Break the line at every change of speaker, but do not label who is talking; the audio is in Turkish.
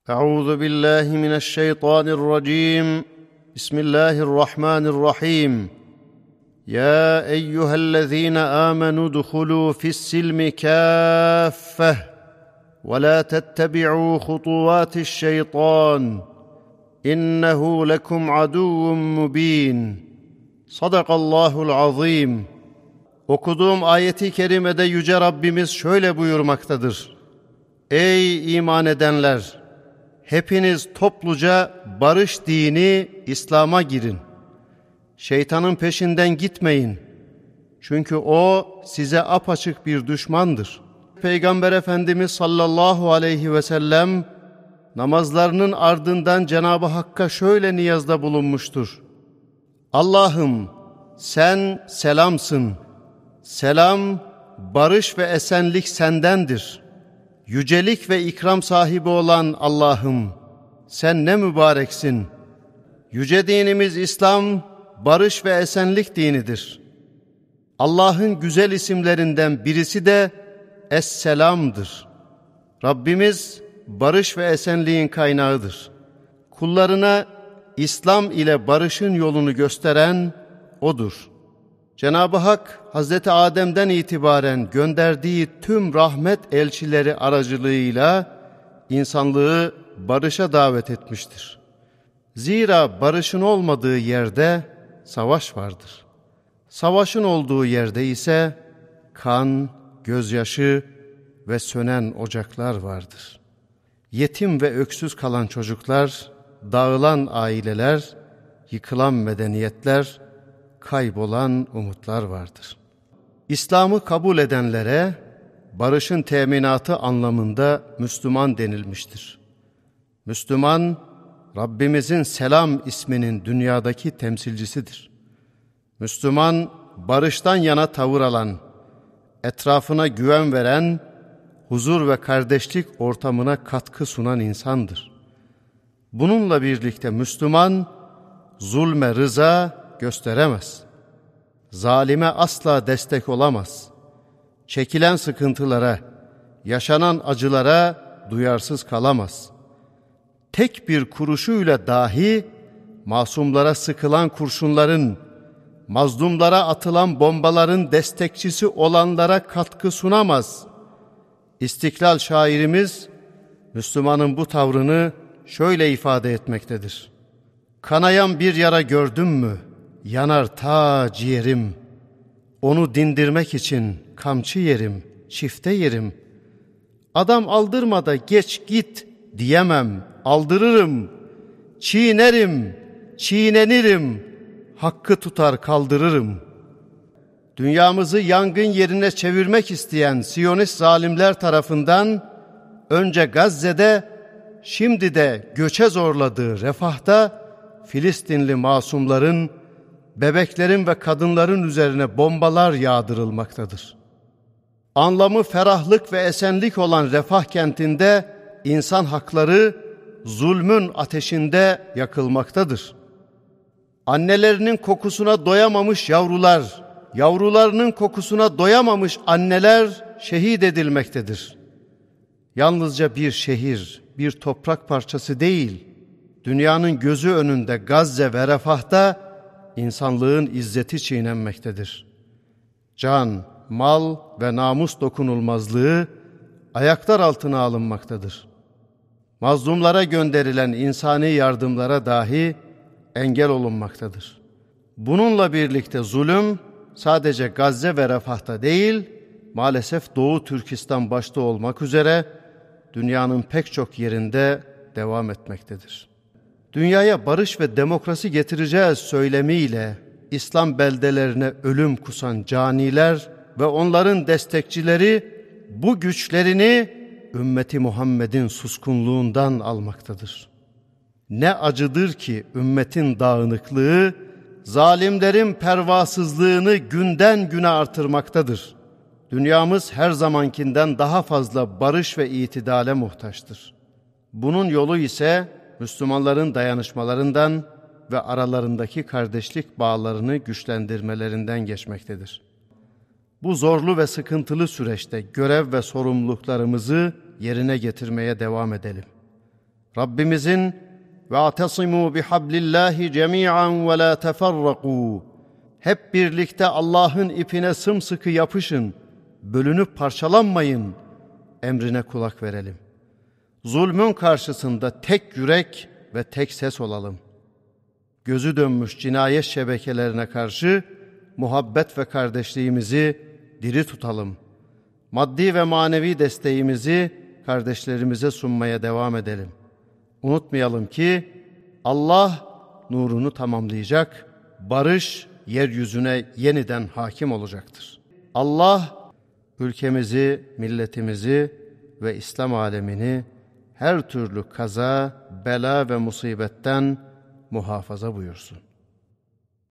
أعوذ بالله من الشيطان الرجيم بسم الله الرحمن الرحيم يا أيها الذين آمنوا ادخلوا في السلم كافة ولا تتبعوا خطوات الشيطان إنه لكم عدو مبين صدق الله العظيم. Okuduğum ayeti kerimede Yüce Rabbimiz şöyle buyurmaktadır: Ey iman edenler! Hepiniz topluca barış dini İslam'a girin. Şeytanın peşinden gitmeyin. Çünkü o size apaçık bir düşmandır. Peygamber Efendimiz sallallahu aleyhi ve sellem namazlarının ardından Cenab-ı Hakk'a şöyle niyazda bulunmuştur: Allah'ım sen selamsın. Selam, barış ve esenlik sendendir. Yücelik ve ikram sahibi olan Allah'ım, sen ne mübareksin. Yüce dinimiz İslam, barış ve esenlik dinidir. Allah'ın güzel isimlerinden birisi de Es-Selam'dır. Rabbimiz barış ve esenliğin kaynağıdır. Kullarına İslam ile barışın yolunu gösteren O'dur. Cenab-ı Hak, Hazreti Adem'den itibaren gönderdiği tüm rahmet elçileri aracılığıyla insanlığı barışa davet etmiştir. Zira barışın olmadığı yerde savaş vardır. Savaşın olduğu yerde ise kan, gözyaşı ve sönen ocaklar vardır. Yetim ve öksüz kalan çocuklar, dağılan aileler, yıkılan medeniyetler, kaybolan umutlar vardır. İslam'ı kabul edenlere barışın teminatı anlamında Müslüman denilmiştir. Müslüman, Rabbimizin Selam isminin dünyadaki temsilcisidir. Müslüman, barıştan yana tavır alan, etrafına güven veren, huzur ve kardeşlik ortamına katkı sunan insandır. Bununla birlikte Müslüman, zulme rıza gösteremez. Zalime asla destek olamaz. Çekilen sıkıntılara, yaşanan acılara duyarsız kalamaz. Tek bir kuruşuyla dahi masumlara sıkılan kurşunların, mazlumlara atılan bombaların destekçisi olanlara katkı sunamaz. İstiklal şairimiz Müslümanın bu tavrını şöyle ifade etmektedir: Kanayan bir yara gördüm mü yanar ta ciğerim. Onu dindirmek için kamçı yerim, çifte yerim. Adam aldırma da geç git diyemem, aldırırım. Çiğnerim, çiğnenirim, hakkı tutar kaldırırım. Dünyamızı yangın yerine çevirmek isteyen Siyonist zalimler tarafından önce Gazze'de, şimdi de göçe zorladığı Refah'ta Filistinli masumların, bebeklerin ve kadınların üzerine bombalar yağdırılmaktadır. Anlamı ferahlık ve esenlik olan Refah kentinde insan hakları zulmün ateşinde yakılmaktadır. Annelerinin kokusuna doyamamış yavrular, yavrularının kokusuna doyamamış anneler şehit edilmektedir. Yalnızca bir şehir, bir toprak parçası değil, dünyanın gözü önünde Gazze ve Refah'ta insanlığın izzeti çiğnenmektedir. Can, mal ve namus dokunulmazlığı ayaklar altına alınmaktadır. Mazlumlara gönderilen insani yardımlara dahi engel olunmaktadır. Bununla birlikte zulüm sadece Gazze ve Refah'ta değil, maalesef Doğu Türkistan başta olmak üzere dünyanın pek çok yerinde devam etmektedir. Dünyaya barış ve demokrasi getireceğiz söylemiyle İslam beldelerine ölüm kusan caniler ve onların destekçileri bu güçlerini ümmeti Muhammed'in suskunluğundan almaktadır. Ne acıdır ki ümmetin dağınıklığı, zalimlerin pervasızlığını günden güne artırmaktadır. Dünyamız her zamankinden daha fazla barış ve itidale muhtaçtır. Bunun yolu ise Müslümanların dayanışmalarından ve aralarındaki kardeşlik bağlarını güçlendirmelerinden geçmektedir. Bu zorlu ve sıkıntılı süreçte görev ve sorumluluklarımızı yerine getirmeye devam edelim. Rabbimizin وَاَعْتَصِمُوا بِحَبْلِ اللّٰهِ جَمِيعًا وَلَا تَفَرَّقُوا hep birlikte Allah'ın ipine sımsıkı yapışın, bölünüp parçalanmayın emrine kulak verelim. Zulmün karşısında tek yürek ve tek ses olalım. Gözü dönmüş cinayet şebekelerine karşı muhabbet ve kardeşliğimizi diri tutalım. Maddi ve manevi desteğimizi kardeşlerimize sunmaya devam edelim. Unutmayalım ki Allah nurunu tamamlayacak, barış yeryüzüne yeniden hakim olacaktır. Allah ülkemizi, milletimizi ve İslam alemini her türlü kaza, bela ve musibetten muhafaza buyursun.